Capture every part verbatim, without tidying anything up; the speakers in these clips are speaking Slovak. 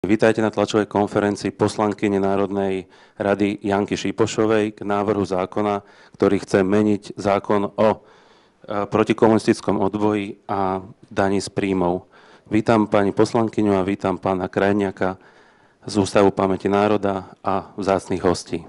Vítajte na tlačovej konferencii poslankyne Národnej rady Janky Šipošovej k návrhu zákona, ktorý chce meniť zákon o protikomunistickom odboji a daní z príjmov. Vítam pani poslankyňu a vítam pána Krajniaka z Ústavu pamäti národa a vzácnych hostí.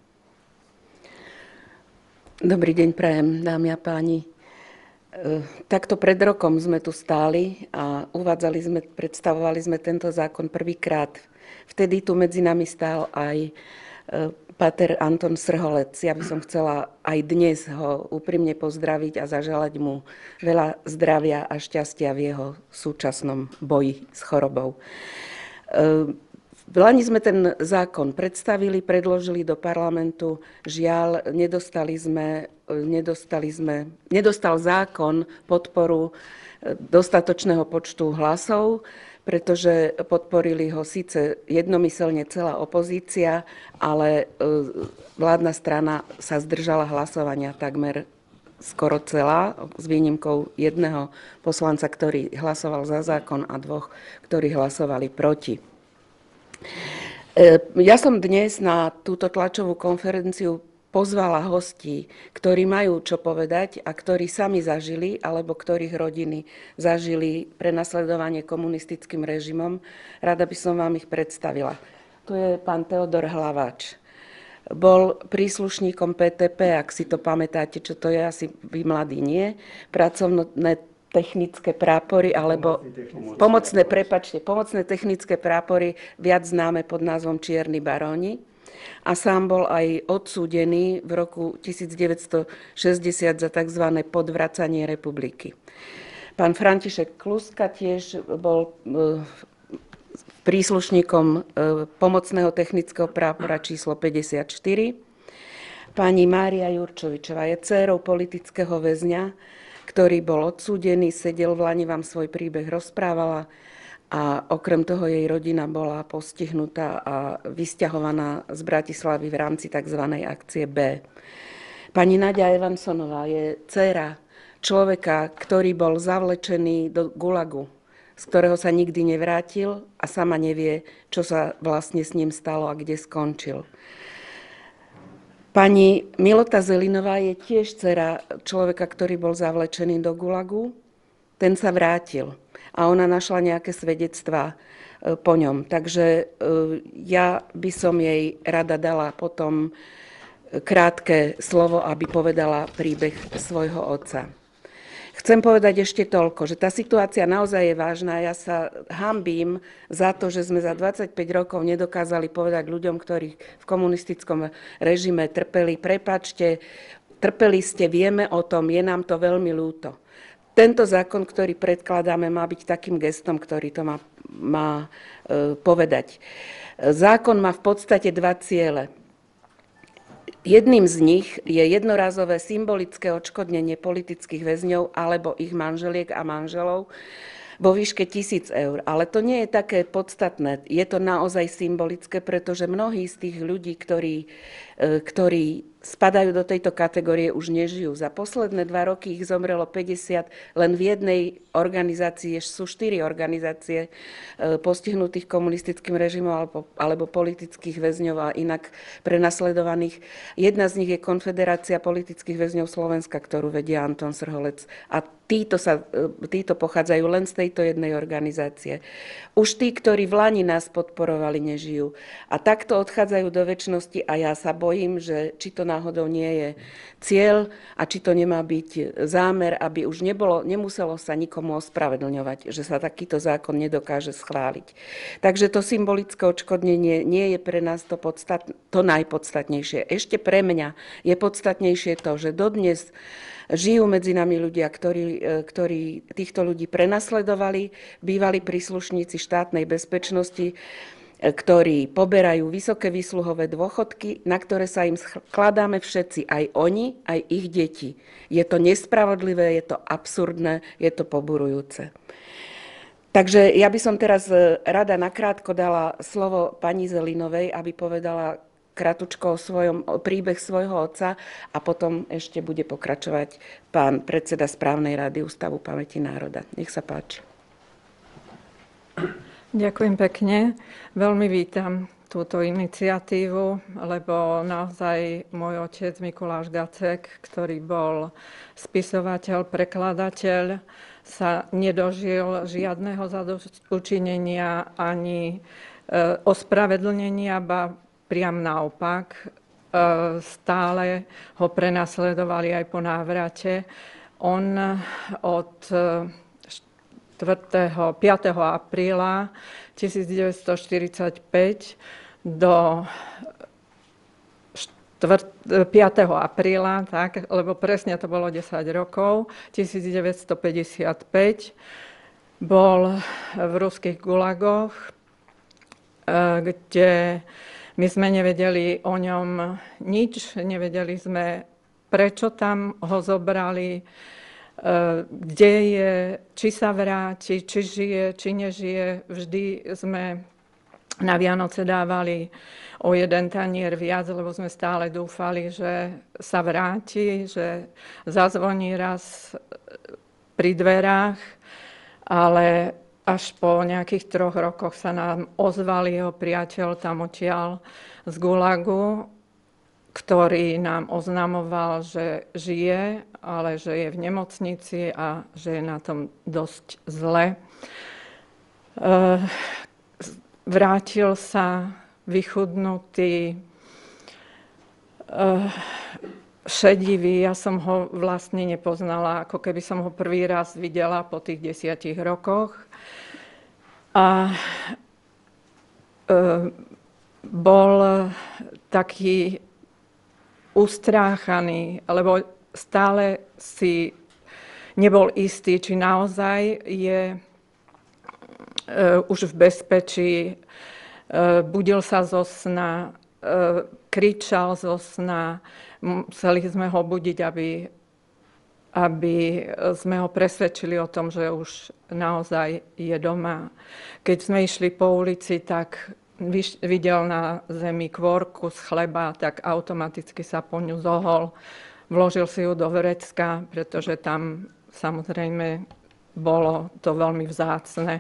Dobrý deň prajem, dámy a páni. Takto pred rokom sme tu stáli a uvádzali sme, predstavovali sme tento zákon prvýkrát. Vtedy tu medzi nami stál aj páter Anton Srholec. Ja by som chcela aj dnes ho úprimne pozdraviť a zaželať mu veľa zdravia a šťastia v jeho súčasnom boji s chorobou. V Lani sme ten zákon predstavili, predložili do parlamentu. Žiaľ, nedostali sme, nedostali sme, nedostal zákon podporu dostatočného počtu hlasov, pretože podporili ho síce jednomyselne celá opozícia, ale vládna strana sa zdržala hlasovania takmer skoro celá, s výnimkou jedného poslanca, ktorý hlasoval za zákon a dvoch, ktorí hlasovali proti. Ja som dnes na túto tlačovú konferenciu pozvala hostí, ktorí majú čo povedať a ktorí sami zažili, alebo ktorých rodiny zažili prenasledovanie komunistickým režimom. Rada by som vám ich predstavila. Tu je pán Teodor Hlavač. Bol príslušníkom pé té pé, ak si to pamätáte, čo to je, asi vy mladí nie. Pracovné technické prápory, alebo pomocné, prepačte, pomocné technické prápory, viac známe pod názvom Čierni baróni. A sám bol aj odsúdený v roku devätnásťstošesťdesiat za tzv. Podvracanie republiky. Pán František Kluska tiež bol príslušníkom pomocného technického prápora číslo päťdesiatštyri. Pani Mária Jurčovičová je dcérou politického väzňa, ktorý bol odsúdený, sedel v Lani, vám svoj príbeh rozprávala a okrem toho jej rodina bola postihnutá a vysťahovaná z Bratislavy v rámci tzv. Akcie B. Pani Naďa Evansonová je dcéra človeka, ktorý bol zavlečený do gulagu, z ktorého sa nikdy nevrátil a sama nevie, čo sa vlastne s ním stalo a kde skončil. Pani Milota Zelinová je tiež dcera človeka, ktorý bol zavlečený do gulagu. Ten sa vrátil a ona našla nejaké svedectvá po ňom. Takže ja by som jej rada dala potom krátke slovo, aby povedala príbeh svojho otca. Chcem povedať ešte toľko, že tá situácia naozaj je vážna. Ja sa hanbím za to, že sme za dvadsaťpäť rokov nedokázali povedať ľuďom, ktorí v komunistickom režime trpeli: prepáčte, trpeli ste, vieme o tom, je nám to veľmi ľúto. Tento zákon, ktorý predkladáme, má byť takým gestom, ktorý to má, má e, povedať. Zákon má v podstate dva ciele. Jedným z nich je jednorázové symbolické odškodnenie politických väzňov alebo ich manželiek a manželov vo výške tisíc eur. Ale to nie je také podstatné. Je to naozaj symbolické, pretože mnohí z tých ľudí, ktorí, ktorí spadajú do tejto kategórie, už nežijú. Za posledné dva roky ich zomrelo päťdesiat, len v jednej organizácii sú štyri organizácie postihnutých komunistickým režimom alebo, alebo politických väzňov a inak prenasledovaných. Jedna z nich je Konfederácia politických väzňov Slovenska, ktorú vedia Anton Srholec. A títo, sa, títo pochádzajú len z tejto jednej organizácie. Už tí, ktorí v Lani nás podporovali, nežijú. A takto odchádzajú do večnosti a ja sa bojím, že či to náhodou nie je cieľ a či to nemá byť zámer, aby už nebolo, nemuselo sa nikomu ospravedlňovať, že sa takýto zákon nedokáže schváliť. Takže to symbolické odškodnenie nie je pre nás to, podstat, to najpodstatnejšie. Ešte pre mňa je podstatnejšie to, že dodnes žijú medzi nami ľudia, ktorí, ktorí týchto ľudí prenasledovali, bývali príslušníci štátnej bezpečnosti, ktorí poberajú vysoké výsluhové dôchodky, na ktoré sa im skladáme všetci, aj oni, aj ich deti. Je to nespravodlivé, je to absurdné, je to poburujúce. Takže ja by som teraz rada nakrátko dala slovo pani Zelinovej, aby povedala kratučko o svojom, o príbeh svojho otca a potom ešte bude pokračovať pán predseda správnej rady Ústavu pamäti národa. Nech sa páči. Ďakujem pekne. Veľmi vítam túto iniciatívu, lebo naozaj môj otec Mikuláš Gacek, ktorý bol spisovateľ, prekladateľ, sa nedožil žiadneho zadośćučinenia ani ospravedlnenia, ba priam naopak. Stále ho prenasledovali aj po návrate. On od piateho apríla tisícdeväťstoštyridsaťpäť do piateho apríla, tak, lebo presne to bolo desať rokov, tisícdeväťstopäťdesiatpäť, bol v ruských gulagoch, kde my sme nevedeli o ňom nič, nevedeli sme, prečo tam ho zobrali, kde je, či sa vráti, či žije, či nežije. Vždy sme na Vianoce dávali o jeden tanier viac, lebo sme stále dúfali, že sa vráti, že zazvoní raz pri dverách, ale až po nejakých troch rokoch sa nám ozval jeho priateľ tam odtiaľ z Gulagu, ktorý nám oznamoval, že žije, ale že je v nemocnici a že je na tom dosť zle. Vrátil sa vychudnutý, šedivý. Ja som ho vlastne nepoznala, ako keby som ho prvý raz videla po tých desiatich rokoch. A bol taký ustráchaný, lebo stále si nebol istý, či naozaj je už v bezpečí. Budil sa zo sna, kričal zo sna, museli sme ho budiť, aby, aby sme ho presvedčili o tom, že už naozaj je doma. Keď sme išli po ulici, tak videl na zemi kvorku z chleba, tak automaticky sa po ňu zohol. Vložil si ju do vrecka, pretože tam samozrejme bolo to veľmi vzácne.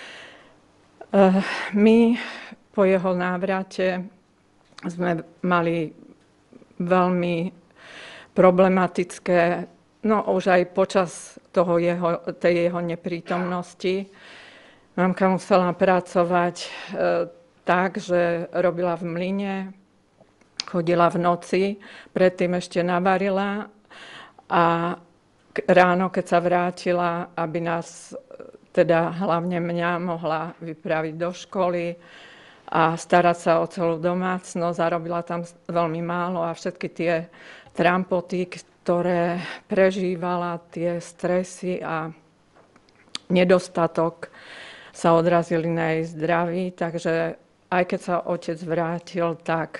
My po jeho návrate sme mali veľmi problematické, no už aj počas toho jeho, tej jeho neprítomnosti. Mamka musela pracovať e, tak, že robila v mlyne, chodila v noci, predtým ešte navarila a ráno, keď sa vrátila, aby nás, teda hlavne mňa, mohla vypraviť do školy a starať sa o celú domácnosť, a robila tam veľmi málo a všetky tie trampoty, ktoré prežívala, tie stresy a nedostatok sa odrazili na jej zdraví, takže aj keď sa otec vrátil, tak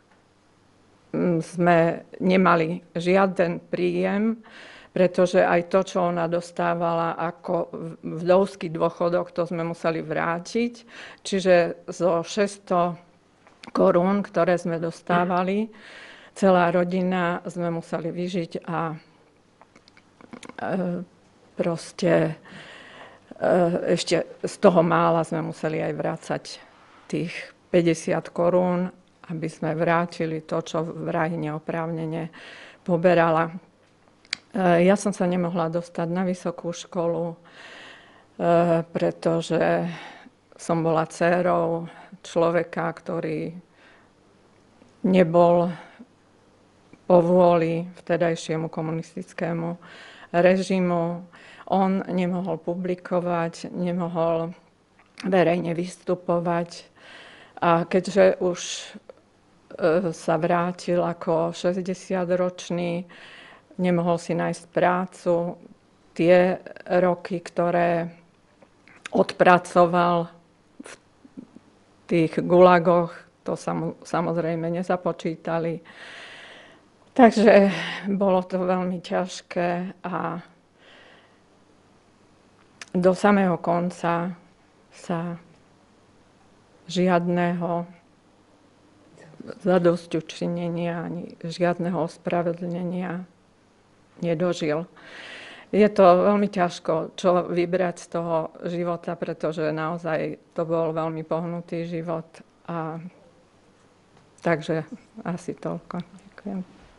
sme nemali žiaden príjem, pretože aj to, čo ona dostávala ako vdovský dôchodok, to sme museli vrátiť. Čiže zo šesťsto korún, ktoré sme dostávali, celá rodina sme museli vyžiť a proste ešte z toho mála sme museli aj vrácať tých päťdesiat korún, aby sme vrátili to, čo vraj neoprávnene poberala. Ja som sa nemohla dostať na vysokú školu, pretože som bola dcérou človeka, ktorý nebol po vôli vtedajšiemu komunistickému režimu. On nemohol publikovať, nemohol verejne vystupovať. A keďže už sa vrátil ako šesťdesiatročný, nemohol si nájsť prácu. Tie roky, ktoré odpracoval v tých gulagoch, to sa mu samozrejme nezapočítali. Takže bolo to veľmi ťažké a do samého konca sa žiadneho zadosťučinenia ani žiadneho ospravedlnenia nedožil. Je to veľmi ťažko, čo vybrať z toho života, pretože naozaj to bol veľmi pohnutý život. A takže asi toľko. Ďakujem.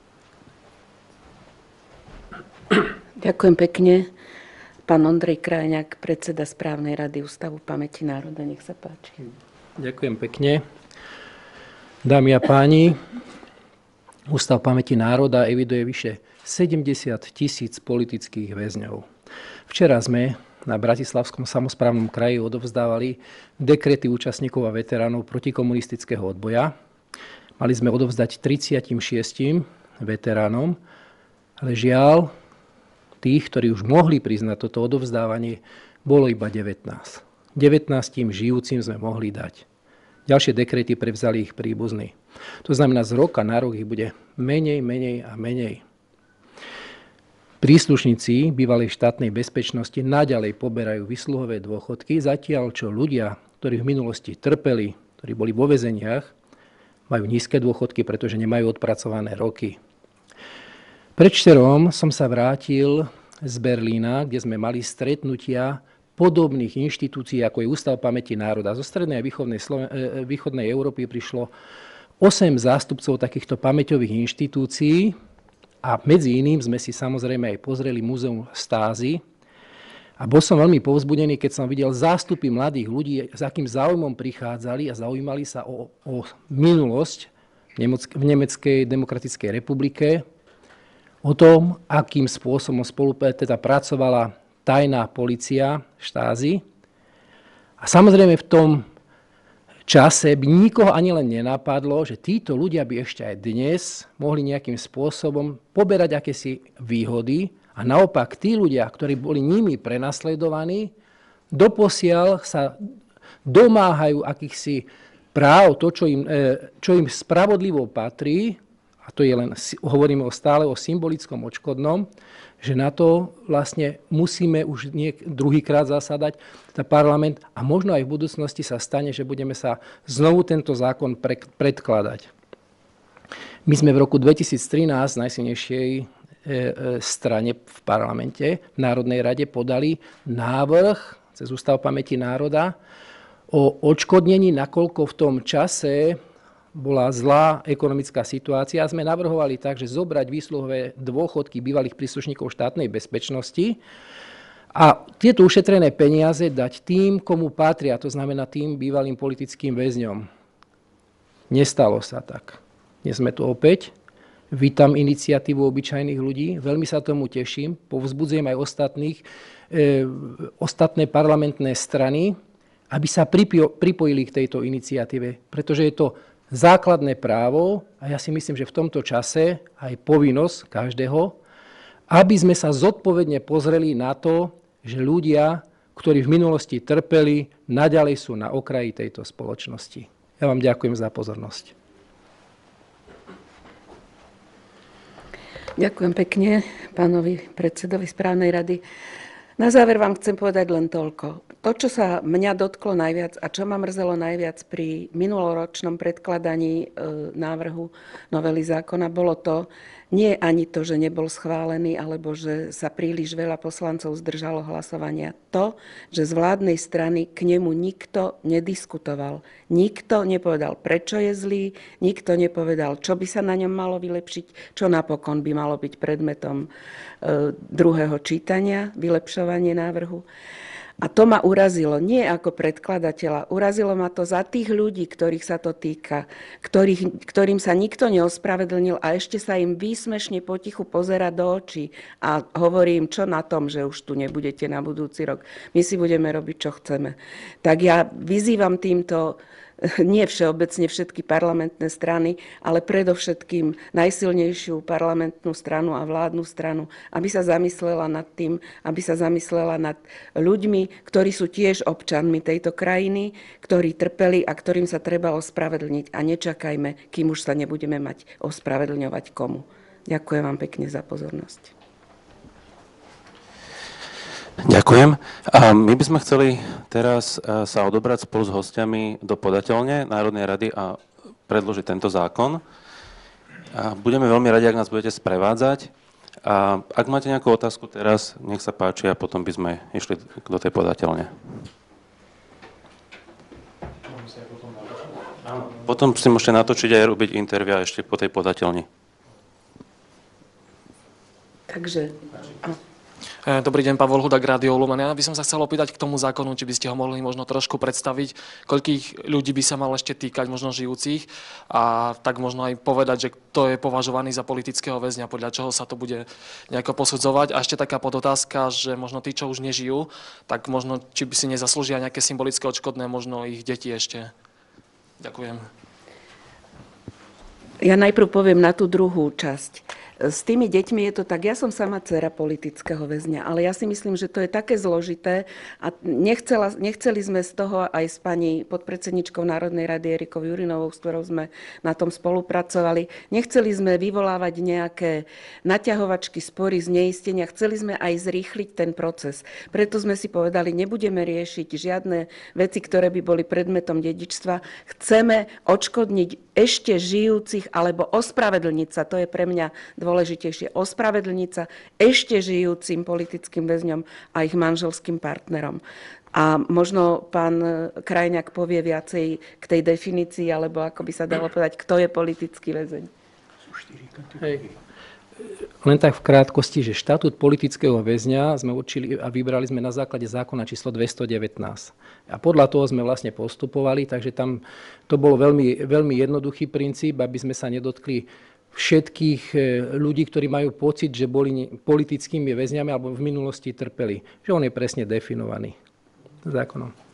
Ďakujem pekne. Pán Ondrej Krajňák, predseda správnej rady Ústavu pamäti národa. Nech sa páči. Ďakujem pekne. Dámy a páni, Ústav pamäti národa eviduje vyše sedemdesiat tisíc politických väzňov. Včera sme na Bratislavskom samosprávnom kraji odovzdávali dekrety účastníkov a veteránov protikomunistického odboja. Mali sme odovzdať tridsaťšesť veteránom, ale žiaľ, tých, ktorí už mohli priznať toto odovzdávanie, bolo iba devätnásť. devätnásť žijúcim sme mohli dať. Ďalšie dekrety prevzali ich príbuzní. To znamená, z roka na rok ich bude menej, menej a menej. Príslušníci bývalej štátnej bezpečnosti naďalej poberajú výsluhové dôchodky, zatiaľ čo ľudia, ktorí v minulosti trpeli, ktorí boli vo väzeniach, majú nízke dôchodky, pretože nemajú odpracované roky. Predvčerom som sa vrátil z Berlína, kde sme mali stretnutia podobných inštitúcií, ako je Ústav pamäti národa. Zo strednej a východnej, Sloven- východnej Európy prišlo osem zástupcov takýchto pamäťových inštitúcií a medzi iným sme si samozrejme aj pozreli múzeum Stázy. A bol som veľmi povzbudený, keď som videl zástupy mladých ľudí, s akým záujmom prichádzali a zaujímali sa o, o minulosť v Nemeckej demokratickej republike, o tom, akým spôsobom spolupráce teda pracovala tajná polícia Štázy. A samozrejme v tom čase by nikoho ani len nenapadlo, že títo ľudia by ešte aj dnes mohli nejakým spôsobom poberať akési výhody a naopak tí ľudia, ktorí boli nimi prenasledovaní, doposiaľ sa domáhajú akýchsi práv, to, čo im, čo im spravodlivo patrí, a to je len, hovoríme o stále o symbolickom odškodnom, že na to vlastne musíme už niek- druhýkrát zasadať tá parlament a možno aj v budúcnosti sa stane, že budeme sa znovu tento zákon pre- predkladať. My sme v roku dvetisíctrinásť v najsilnejšej e, e, strane v parlamente, v Národnej rade, podali návrh cez Ústav pamäti národa o odškodnení, nakoľko v tom čase bola zlá ekonomická situácia a sme navrhovali tak, že zobrať výsluhové dôchodky bývalých príslušníkov štátnej bezpečnosti a tieto ušetrené peniaze dať tým, komu patria, to znamená tým bývalým politickým väzňom. Nestalo sa tak. Dnes sme tu opäť. Vítam iniciatívu obyčajných ľudí, veľmi sa tomu teším, povzbudzujem aj ostatných, e, ostatné parlamentné strany, aby sa pripojili k tejto iniciatíve, pretože je to základné právo a ja si myslím, že v tomto čase aj povinnosť každého, aby sme sa zodpovedne pozreli na to, že ľudia, ktorí v minulosti trpeli, naďalej sú na okraji tejto spoločnosti. Ja vám ďakujem za pozornosť. Ďakujem pekne pánovi predsedovi správnej rady. Na záver vám chcem povedať len toľko. To, čo sa mňa dotklo najviac a čo ma mrzelo najviac pri minuloročnom predkladaní návrhu novely zákona, bolo to, nie ani to, že nebol schválený, alebo že sa príliš veľa poslancov zdržalo hlasovania. To, že z vládnej strany k nemu nikto nediskutoval. Nikto nepovedal, prečo je zlý, nikto nepovedal, čo by sa na ňom malo vylepšiť, čo napokon by malo byť predmetom druhého čítania, vylepšovanie návrhu. A to ma urazilo, nie ako predkladateľa, urazilo ma to za tých ľudí, ktorých sa to týka, ktorých, ktorým sa nikto neospravedlnil a ešte sa im výsmešne potichu pozerá do očí a hovorí im, čo na tom, že už tu nebudete na budúci rok. My si budeme robiť, čo chceme. Tak ja vyzývam týmto nie všeobecne všetky parlamentné strany, ale predovšetkým najsilnejšiu parlamentnú stranu a vládnu stranu, aby sa zamyslela nad tým, aby sa zamyslela nad ľuďmi, ktorí sú tiež občanmi tejto krajiny, ktorí trpeli a ktorým sa treba ospravedlniť. A nečakajme, kým už sa nebudeme mať ospravedlňovať komu. Ďakujem vám pekne za pozornosť. Ďakujem. A my by sme chceli teraz sa odobrať spolu s hostiami do podateľne Národnej rady a predložiť tento zákon. A budeme veľmi radi, ak nás budete sprevádzať. A ak máte nejakú otázku teraz, nech sa páči a potom by sme išli do tej podateľne. Potom si môžete natočiť aj robiť intervia ešte po tej podateľni. Takže... Dobrý deň, Pavol Hudák, Rádio Lumen. Ja by som sa chcel opýtať k tomu zákonu, či by ste ho mohli možno trošku predstaviť, koľkých ľudí by sa mal ešte týkať, možno žijúcich, a tak možno aj povedať, že kto je považovaný za politického väzňa, podľa čoho sa to bude nejako posudzovať. A ešte taká podotázka, že možno tí, čo už nežijú, tak možno či by si nezaslúžia nejaké symbolické odškodné, možno ich deti ešte. Ďakujem. Ja najprv poviem na tú druhú časť. S tými deťmi je to tak, ja som sama dcera politického väzňa, ale ja si myslím, že to je také zložité a nechcela, nechceli sme z toho aj s pani podpredsedničkou Národnej rady Erikou Jurinovou, s ktorou sme na tom spolupracovali, nechceli sme vyvolávať nejaké naťahovačky, spory, zneistenia, chceli sme aj zrýchliť ten proces. Preto sme si povedali, nebudeme riešiť žiadne veci, ktoré by boli predmetom dedičstva. Chceme odškodniť ešte žijúcich alebo ospravedlniť sa, to je pre mňa dôležitejšie, ospravedlniť sa ešte žijúcim politickým väzňom a ich manželským partnerom. A možno pán Krajňák povie viacej k tej definícii, alebo ako by sa dalo povedať, kto je politický väzeň. Hej. Len tak v krátkosti, že štatút politického väzňa sme určili a vybrali sme na základe zákona číslo dvestodevätnásť. A podľa toho sme vlastne postupovali, takže tam to bol veľmi, veľmi jednoduchý princíp, aby sme sa nedotkli všetkých ľudí, ktorí majú pocit, že boli politickými väzňami alebo v minulosti trpeli. Že on je presne definovaný zákonom.